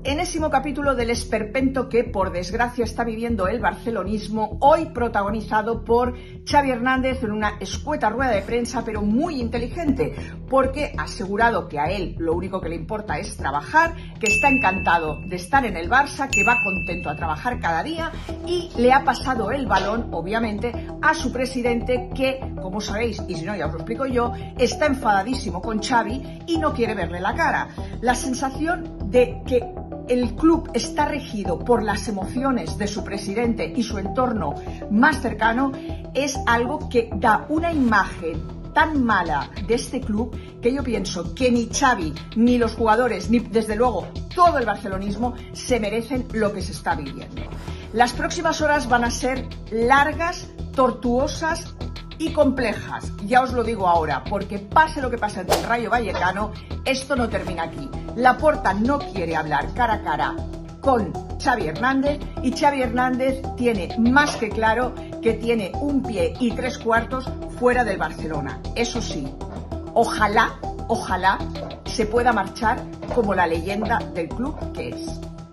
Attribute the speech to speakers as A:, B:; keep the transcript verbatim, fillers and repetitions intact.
A: enésimo capítulo del esperpento que, por desgracia, está viviendo el barcelonismo, hoy protagonizado por Xavi Hernández en una escueta rueda de prensa, pero muy inteligente, porque ha asegurado que a él lo único que le importa es trabajar, que está encantado de estar en el Barça, que va contento a trabajar cada día, y le ha pasado el balón, obviamente, a su presidente que, como sabéis, y si no ya os lo explico yo, está enfadadísimo con Xavi y no quiere verle la cara. La sensación de que el club está regido por las emociones de su presidente y su entorno más cercano es algo que da una imagen tan mala de este club que yo pienso que ni Xavi, ni los jugadores, ni desde luego todo el barcelonismo se merecen lo que se está viviendo. Las próximas horas van a ser largas, tortuosas y complejas, ya os lo digo ahora, porque pase lo que pase ante el Rayo Vallecano, esto no termina aquí. Laporta no quiere hablar cara a cara con Xavi Hernández y Xavi Hernández tiene más que claro que tiene un pie y tres cuartos fuera del Barcelona. Eso sí, ojalá, ojalá se pueda marchar como la leyenda del club que es.